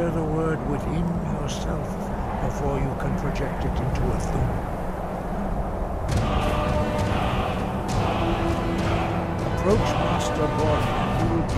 hear the word within yourself before you can project it into a thing. Approach Master Born and you will